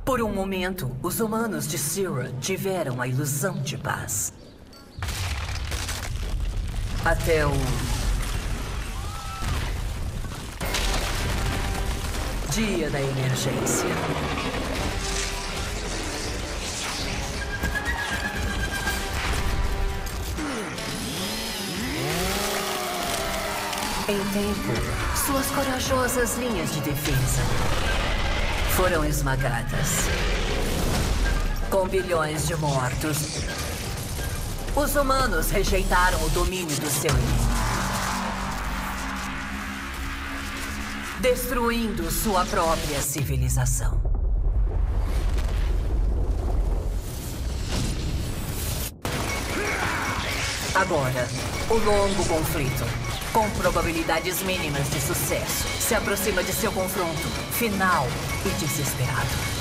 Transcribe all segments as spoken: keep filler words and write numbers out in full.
Por um momento, os humanos de Sira tiveram a ilusão de paz. Até o... dia da emergência. Em tempo, suas corajosas linhas de defesa foram esmagadas. Com bilhões de mortos, os humanos rejeitaram o domínio do seu inimigo, destruindo sua própria civilização. Agora, o longo conflito, com probabilidades mínimas de sucesso, se aproxima de seu confronto final e desesperado.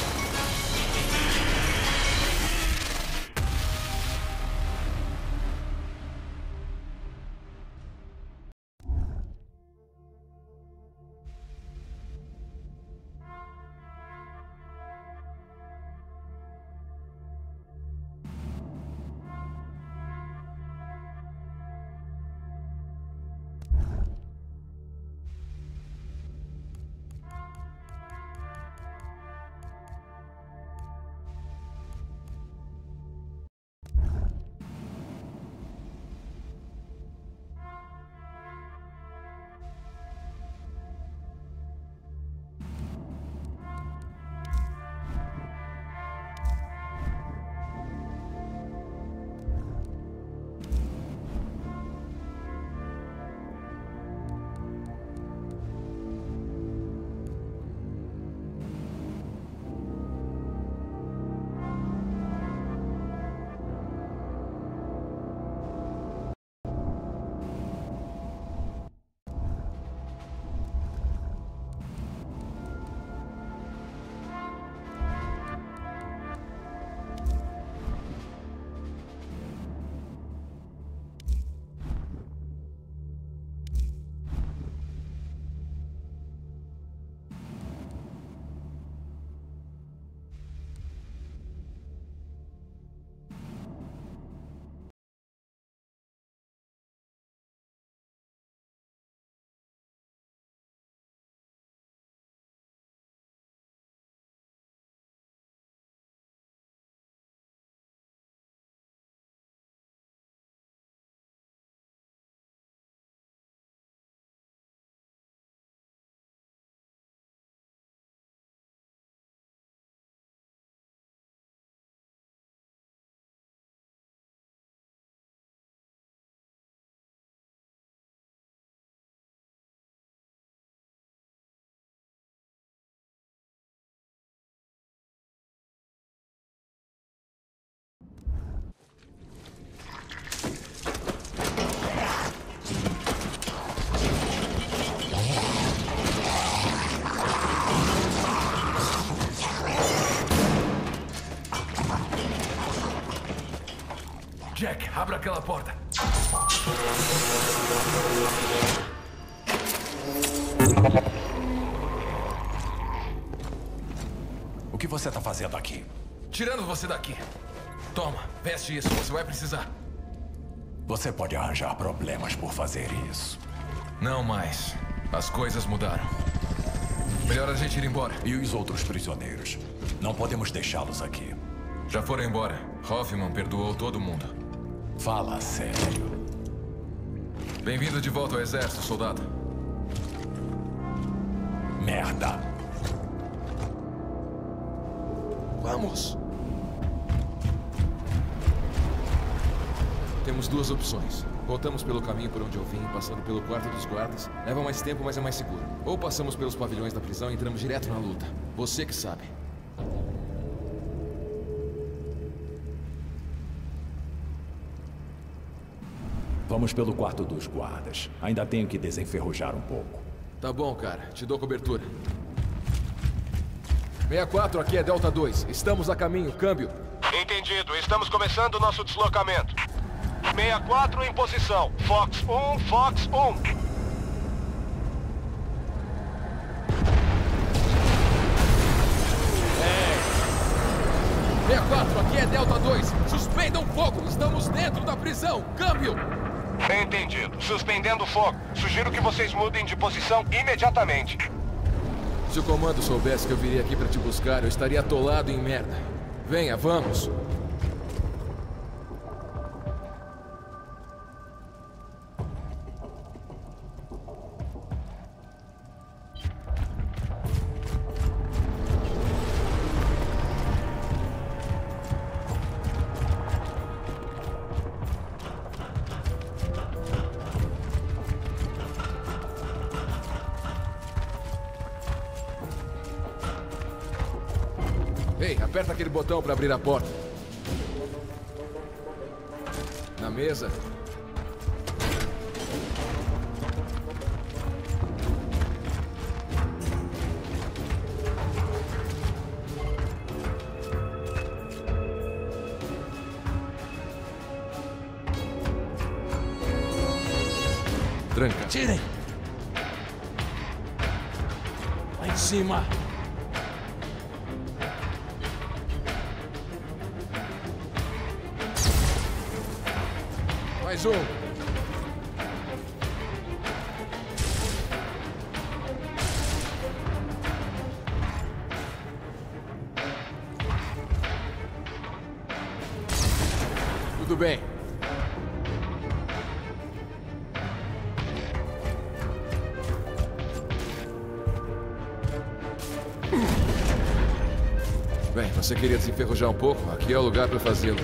Jack, abra aquela porta. O que você tá fazendo aqui? Tirando você daqui. Toma, veste isso, você vai precisar. Você pode arranjar problemas por fazer isso. Não mais. As coisas mudaram. Melhor a gente ir embora. E os outros prisioneiros? Não podemos deixá-los aqui. Já foram embora. Hoffman perdoou todo mundo. Fala sério. Bem-vindo de volta ao exército, soldado. Merda. Vamos. Temos duas opções. Voltamos pelo caminho por onde eu vim, passando pelo quarto dos guardas. Leva mais tempo, mas é mais seguro. Ou passamos pelos pavilhões da prisão e entramos direto na luta. Você que sabe. Vamos pelo quarto dos guardas. Ainda tenho que desenferrujar um pouco. Tá bom, cara. Te dou cobertura. sessenta e quatro, aqui é Delta dois. Estamos a caminho. Câmbio. Entendido. Estamos começando o nosso deslocamento. sessenta e quatro em posição. Fox um, Fox um. quatro, aqui é Delta dois. Suspendam fogo, estamos dentro da prisão. Câmbio! Entendido. Suspendendo o fogo. Sugiro que vocês mudem de posição imediatamente. Se o comando soubesse que eu viria aqui pra te buscar, eu estaria atolado em merda. Venha, vamos. Ei, aperta aquele botão para abrir a porta. Na mesa. Tranca. Tirem! Lá em cima! Mais um. Tudo bem. Bem, você queria desenferrujar um pouco? Aqui é o lugar para fazê-lo.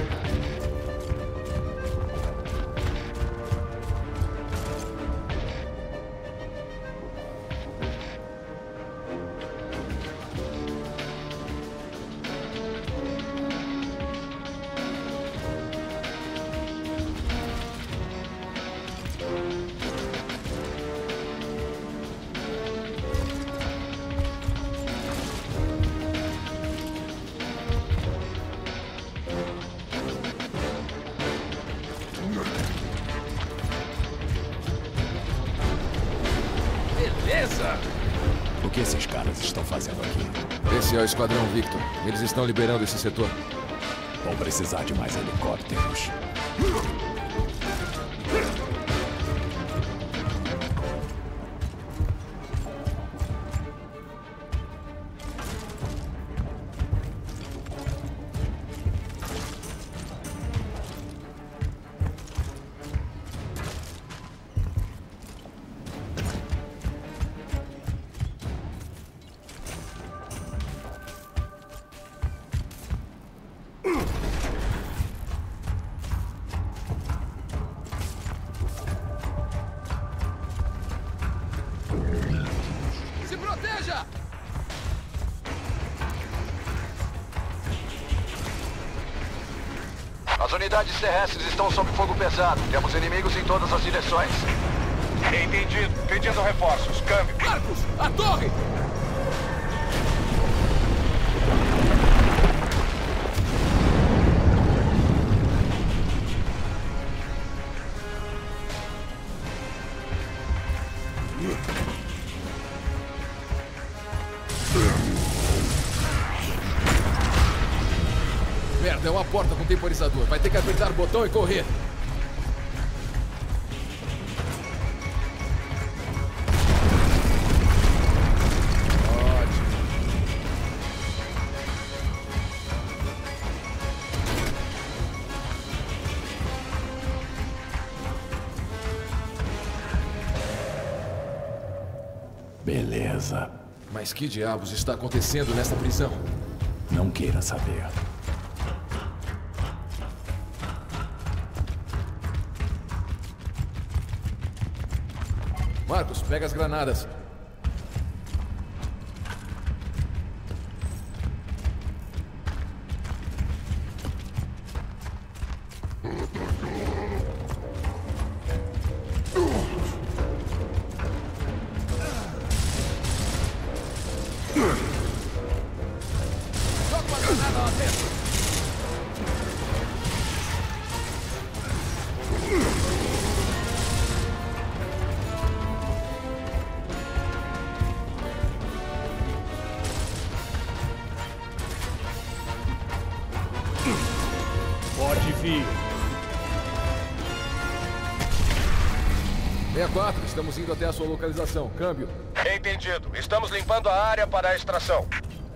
Beleza! O que esses caras estão fazendo aqui? Esse é o Esquadrão Victor. Eles estão liberando esse setor. Vão precisar de mais helicópteros. Se proteja! As unidades terrestres estão sob fogo pesado. Temos inimigos em todas as direções. Entendido. Pedindo reforços. Câmbio. Marcos, a torre! Merda, é uma porta com temporizador. Vai ter que apertar o botão e correr. Ótimo. Beleza. Mas que diabos está acontecendo nesta prisão? Não queira saber. Marcos, pega as granadas. Joga uma granada lá dentro. desafio. sessenta e quatro, estamos indo até a sua localização. Câmbio. Entendido. Estamos limpando a área para a extração.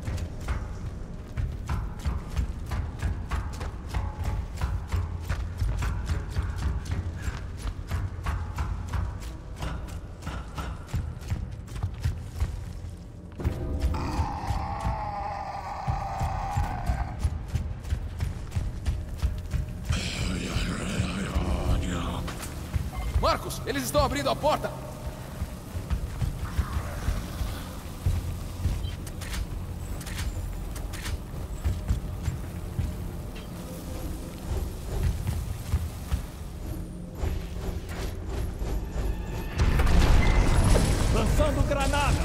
Marcos, eles estão abrindo a porta! Lançando granada!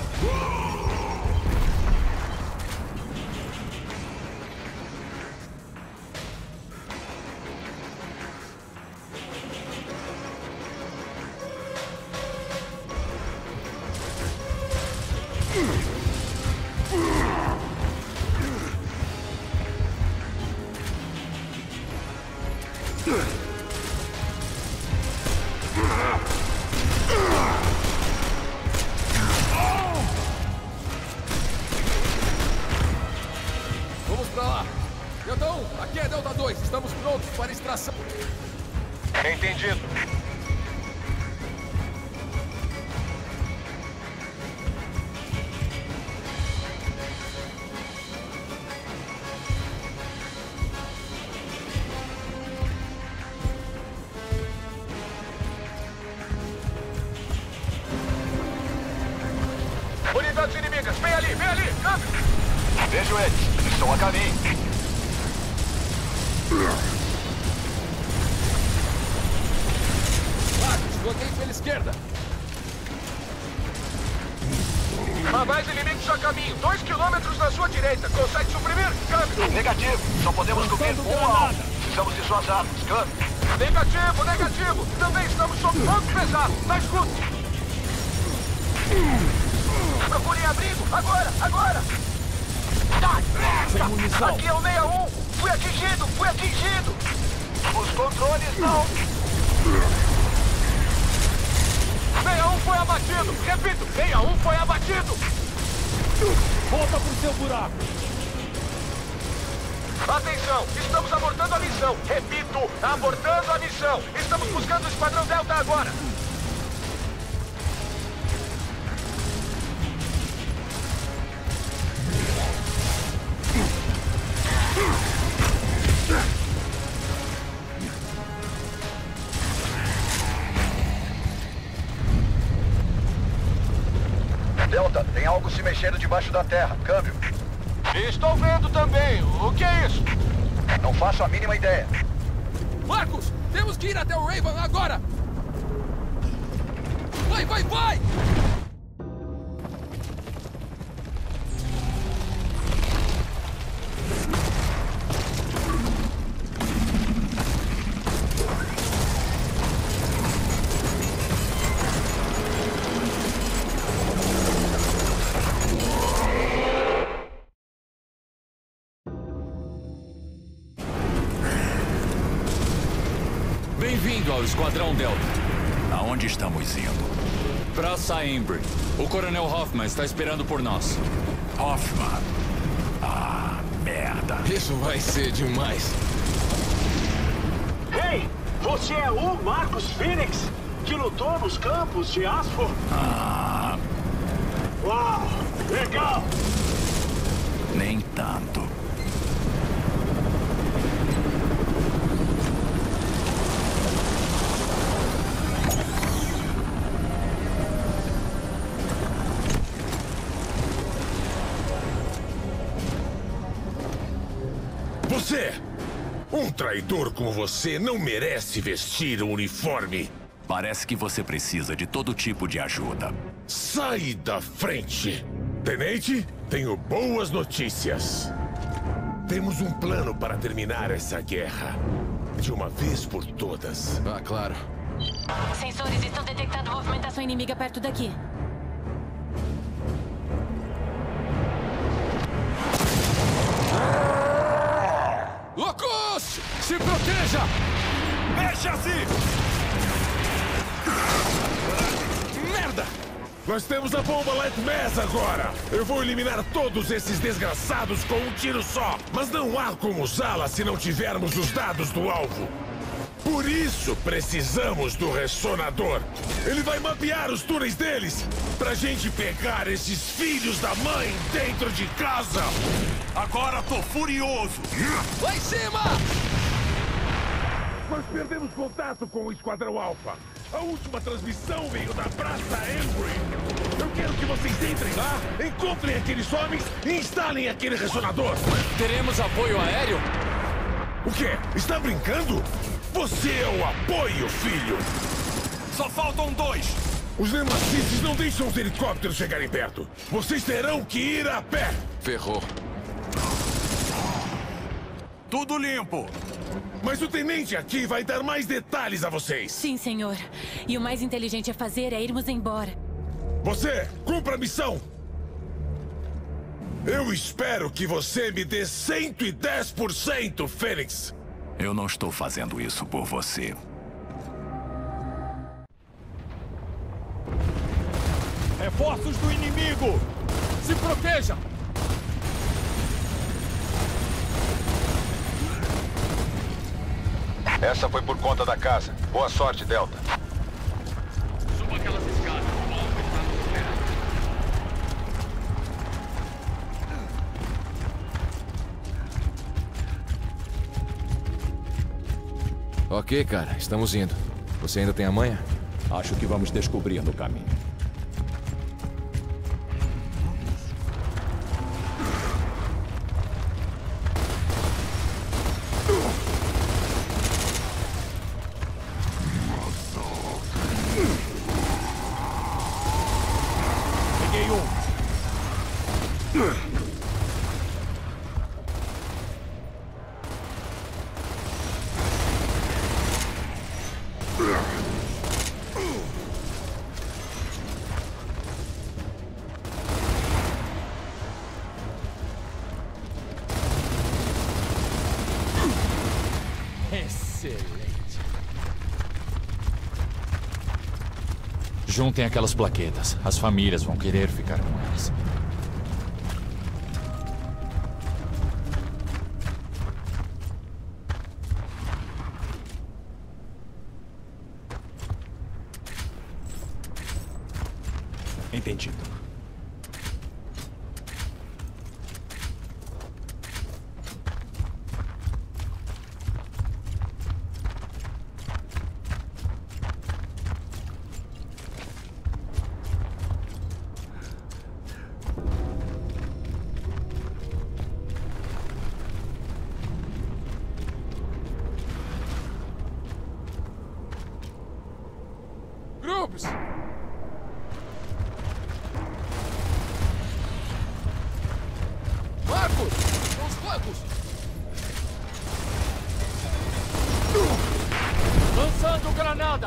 Vamos pra lá! Delta um, aqui é Delta dois, estamos prontos para a extração. Entendido. Unidades inimigas, vem ali, vem ali, câmbio! Vejo eles. Estão a caminho. Marcos, bloqueio pela esquerda. Há mais inimigos a caminho, dois quilômetros na sua direita. Consegue suprimir? Câmbio! Negativo. Só podemos cobrir Lançando um granada. alvo. Precisamos de suas armas. Câmbio. Negativo, negativo! Também estamos sob fogo pesado. Tá escuro! Procurem abrigo! Agora, agora! Ai, Sem merda! munição. Aqui é o sessenta e um! Fui atingido! Fui atingido! Os controles não. sessenta e um foi abatido! Repito, sessenta e um foi abatido! Volta pro seu buraco. Atenção! Estamos abortando a missão! Repito, abortando a missão! Estamos buscando o Esquadrão Delta agora! Delta, tem algo se mexendo debaixo da terra. Câmbio. Estou vendo também! O que é isso? Não faço a mínima ideia. Marcos, temos que ir até o Raven agora! Vai, vai, vai! Bem-vindo ao Esquadrão Delta. Aonde estamos indo? Pra Saembre. O Coronel Hoffman está esperando por nós. Hoffman. Ah, merda. Isso vai ser demais. Ei, você é o Marcus Phoenix, que lutou nos campos de Asfo? Ah, Uau, legal! nem tanto. Você! Um traidor como você não merece vestir o uniforme. Parece que você precisa de todo tipo de ajuda. Sai da frente! Tenente, tenho boas notícias. Temos um plano para terminar essa guerra. De uma vez por todas. Ah, claro. Sensores estão detectando movimentação inimiga perto daqui. Loucos! Se proteja! Proteja! Mexa-se! Merda! Nós temos a bomba Light Mass agora! Eu vou eliminar todos esses desgraçados com um tiro só! Mas não há como usá-la se não tivermos os dados do alvo! Por isso, precisamos do ressonador. Ele vai mapear os túneis deles pra gente pegar esses filhos da mãe dentro de casa. Agora tô furioso. Lá em cima! Nós perdemos contato com o Esquadrão Alpha. A última transmissão veio da Praça Embry. Eu quero que vocês entrem lá, encontrem aqueles homens e instalem aquele ressonador. Teremos apoio aéreo? O quê? Está brincando? Você é o apoio, filho! Só faltam dois! Os nemacices não deixam os helicópteros chegarem perto. Vocês terão que ir a pé! Ferrou. Tudo limpo! Mas o tenente aqui vai dar mais detalhes a vocês. Sim, senhor. E o mais inteligente a fazer é irmos embora. Você, cumpra a missão! Eu espero que você me dê cento e dez por cento, Fênix! Eu não estou fazendo isso por você. Reforços do inimigo! Se proteja! Essa foi por conta da casa. Boa sorte, Delta. Suba aquelas escadas. O alvo está no pé. Ok, cara. Estamos indo. Você ainda tem a manha? Acho que vamos descobrir no caminho. Peguei um. Excelente. Juntem aquelas plaquetas. As famílias vão querer ficar com elas. Entendido. Grupos! Marcos! Nos flancos! Lançando granada!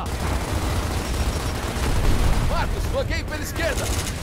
Marcos, bloqueio pela esquerda!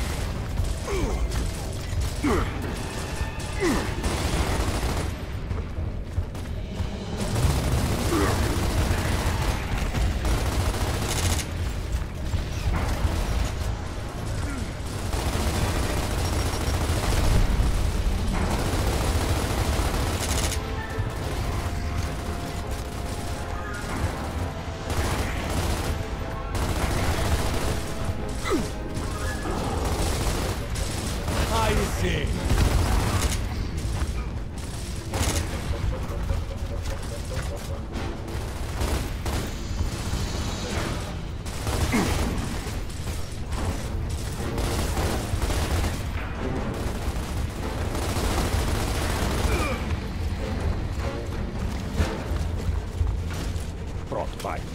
Aí sim! Pronto, vai.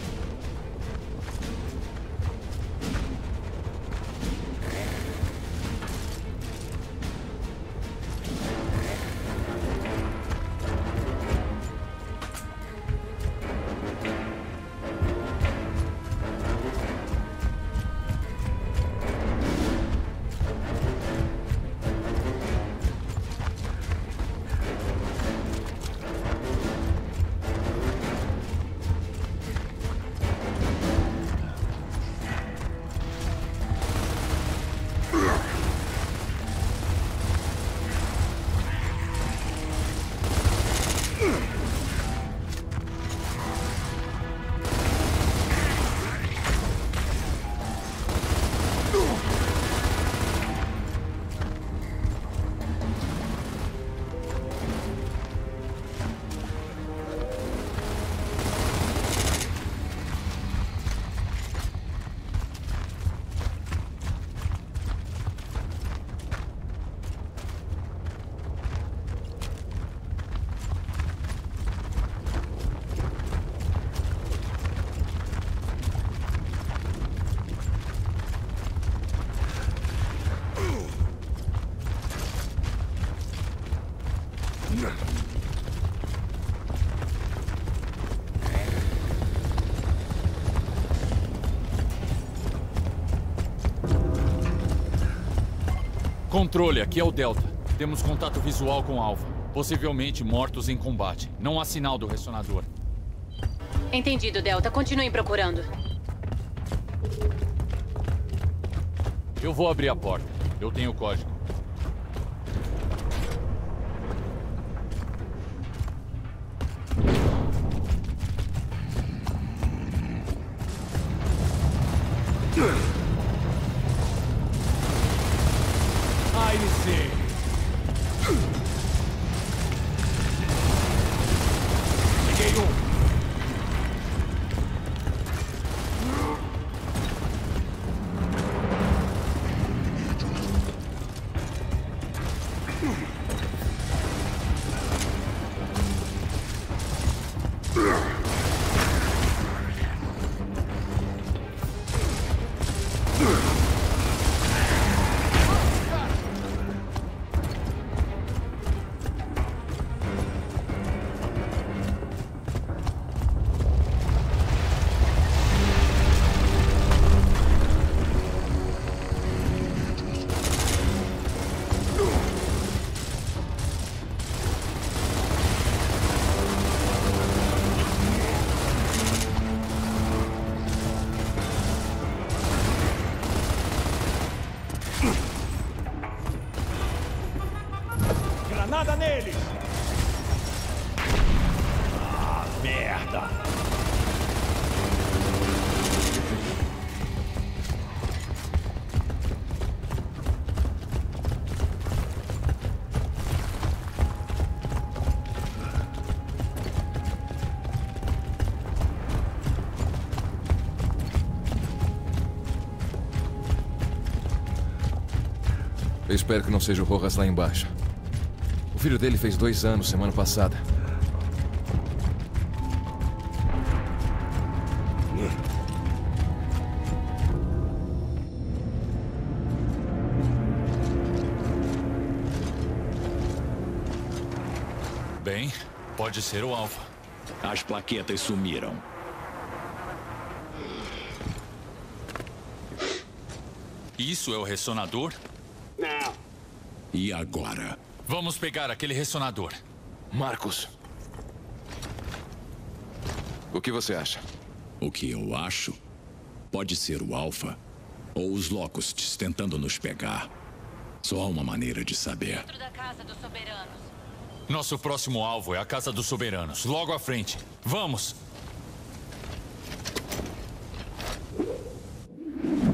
Controle, aqui é o Delta. Temos contato visual com o Alpha. Possivelmente mortos em combate. Não há sinal do ressonador. Entendido, Delta. Continuem procurando. Eu vou abrir a porta. Eu tenho o código. Aí sim. Peguei um. Granada neles! Ah, merda! Eu espero que não seja o Rojas lá embaixo. O filho dele fez dois anos semana passada. Bem, pode ser o Alpha. As plaquetas sumiram. Isso é o ressonador? Não. E agora? Vamos pegar aquele ressonador. Marcos. O que você acha? O que eu acho? Pode ser o Alpha ou os Locusts tentando nos pegar. Só há uma maneira de saber. Dentro da Casa dos Soberanos. Nosso próximo alvo é a Casa dos Soberanos, logo à frente. Vamos!